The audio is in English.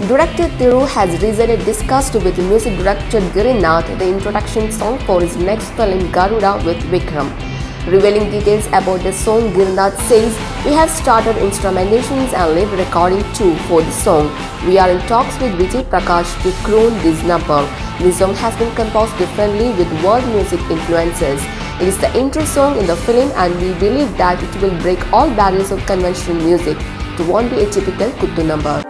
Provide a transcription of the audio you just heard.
Director Thiru has recently discussed with music director Girinath the introduction song for his next film Garuda with Vikram. Revealing details about the song, Girinath says, "We have started instrumentations and live recording too for the song. We are in talks with Vijay Prakash to croon this number. This song has been composed differently with world music influences. It is the intro song in the film and we believe that it will break all barriers of conventional music. It won't be a typical Kuttu number."